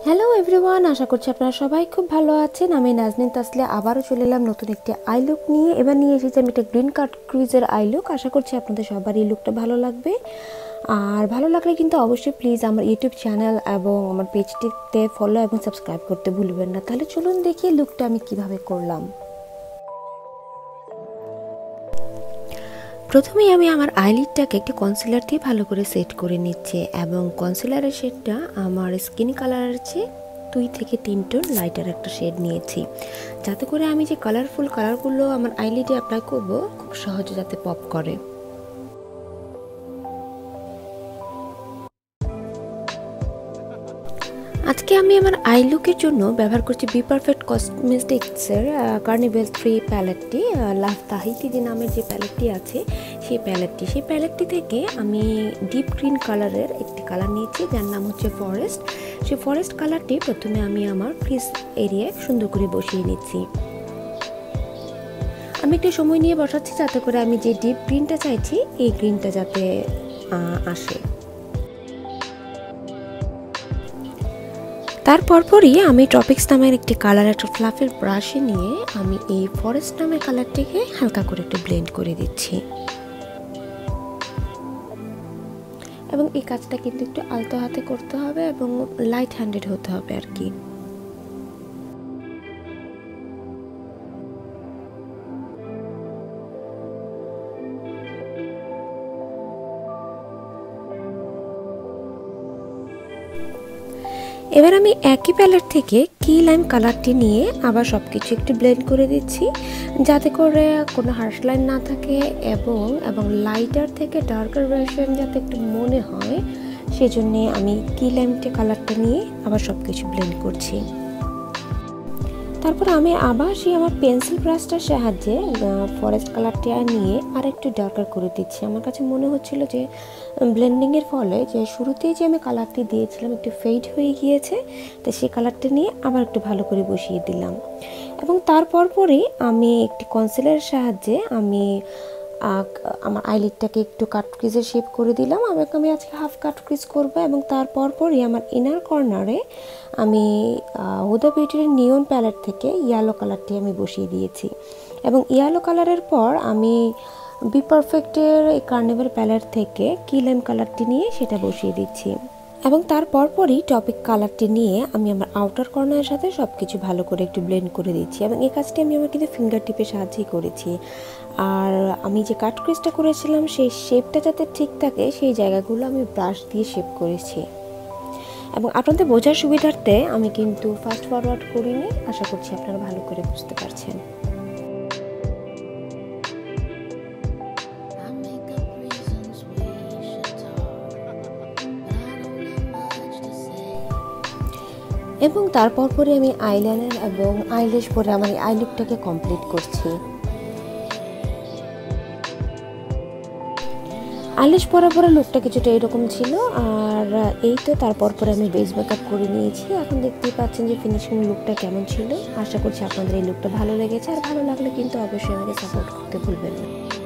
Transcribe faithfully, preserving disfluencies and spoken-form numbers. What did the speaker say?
Hello everyone, আশা করছি আপনারা সবাই খুব ভালো আছেন। আমি নাজনীন তাসলিয়া আবারও চলে এলাম নতুন একটি আই লুক নিয়ে। এবার নিয়ে এসেছি আমি একটা গ্রিন কাট ক্রুজের আই লুক। আশা করছি আপনাদের সবার এই লুকটা ভালো লাগবে। আর ভালো লাগলে কিন্তু অবশ্যই প্লিজ আমার ইউটিউব চ্যানেল এবং আমার পেজটিতে ফলো এবং সাবস্ক্রাইব করতে ভুলবেন না। তাহলে চলুন দেখি লুকটা আমি কিভাবে করলাম। প্রথমেই আমি আমার আইলিডটাকে একটি কনসিলার দিয়ে ভালো করে সেট করে নিচ্ছি এবং কনসিলারের শেডটা আমার স্কিন কালারের চেয়ে দুই থেকে তিন টোন লাইটার একটা শেড নিয়েছি, যাতে করে আমি যে কালারফুল কালারগুলো আমার আইলিডে অ্যাপ্লাই করব খুব সহজে যাতে পপ করে। আজকে আমি আমার আই লুকের জন্য ব্যবহার করছি বি পারফেক্ট কসমেটিক্সের কার্নিভেল থ্রি প্যালেটটি, লাভ তাহিতি যে নামের যে প্যালেটটি আছে সেই প্যালেটটি সেই প্যালেটটি থেকে আমি ডিপ গ্রিন কালারের একটি কালার নিয়েছি যার নাম হচ্ছে ফরেস্ট। সেই ফরেস্ট কালারটি প্রথমে আমি আমার ক্রিজ এরিয়ায় সুন্দর করে বসিয়ে নিচ্ছি। আমি একটু সময় নিয়ে বসাচ্ছি যাতে করে আমি যে ডিপ গ্রিনটা চাইছি এই গ্রিনটা যাতে আসে। তারপরপরই আমি টপিক্স নামের একটি কালার একটা ফ্লাফের ব্রাশে নিয়ে আমি এই ফরেস্ট নামের কালারটিকে হালকা করে একটু ব্লেন্ড করে দিচ্ছি এবং এই কাজটা কিন্তু একটু আলতো হাতে করতে হবে এবং লাইট হ্যান্ডেড হতে হবে আর কি। এবার আমি একই প্যালেট থেকে কি লাইম কালারটি নিয়ে আবার সব কিছু একটু ব্লেন্ড করে দিচ্ছি যাতে করে কোনো হার্শ লাইন না থাকে এবং এবং লাইটার থেকে ডার্কার ভার্সন যাতে একটু মনে হয়, সেজন্যে আমি কি লাইমটা কালারটা নিয়ে আবার সব কিছু ব্লেন্ড করছি। তারপর আমি আবার সেই আমার পেন্সিল ব্রাশটার সাহায্যে ফরেস্ট কালারটা নিয়ে আর একটু ডার্কার করে দিচ্ছি। আমার কাছে মনে হচ্ছিল যে ব্লেন্ডিংয়ের ফলে যে শুরুতেই যে আমি কালারটি দিয়েছিলাম একটু ফেড হয়ে গিয়েছে, তো সেই কালারটা নিয়ে আবার একটু ভালো করে বসিয়ে দিলাম এবং তারপর পরে আমি একটি কনসিলারের সাহায্যে আমি আমার আইলিডটাকে একটু কাট ক্রিজের শেপ করে দিলাম। আমাকে আমি আজকে হাফ কাট ক্রিজ করবো এবং তারপর পরই আমার ইনার কর্নারে আমি হুদা বিউটির নিয়ন প্যালেট থেকে ইয়েলো কালারটি আমি বসিয়ে দিয়েছি এবং ইয়েলো কালারের পর আমি বি পারফেক্টের এই কার্নিভাল প্যালেট থেকে কি লাইম কালারটি নিয়ে সেটা বসিয়ে দিচ্ছি এবং তারপর পরই টপিক কালারটি নিয়ে আমি আমার আউটার কর্নারের সাথে সব কিছু ভালো করে একটু ব্লেন্ড করে দিচ্ছি এবং এই কাজটি আমি আমার কিন্তু ফিঙ্গার টিপের সাহায্যেই করেছি। আর আমি যে কাট ক্রিজটা করেছিলাম সেই শেপটা যাতে ঠিক থাকে সেই জায়গাগুলো আমি ব্রাশ দিয়ে শেপ করেছি এবং আপনাদের বোঝার সুবিধার্থে আমি কিন্তু ফাস্ট ফরওয়ার্ড করিনি। আশা করছি আপনারা ভালো করে বুঝতে পারছেন। এবং তারপর পরে আমি আইলাইনার এবং আইল্যাশ পরে আমার আই লুকটাকে কমপ্লিট করছি। আইল্যাশ পরা পরে লুকটা কিছুটা এরকম ছিল আর এই তো তারপর পরে আমি বেস মেকআপ করে নিয়েছি। এখন দেখতেই পাচ্ছেন যে ফিনিশিং লুকটা কেমন ছিল। আশা করছি আপনাদের এই লুকটা ভালো লেগেছে আর ভালো লাগলে কিন্তু অবশ্যই আমাকে সাপোর্ট করতে ভুলবেন না।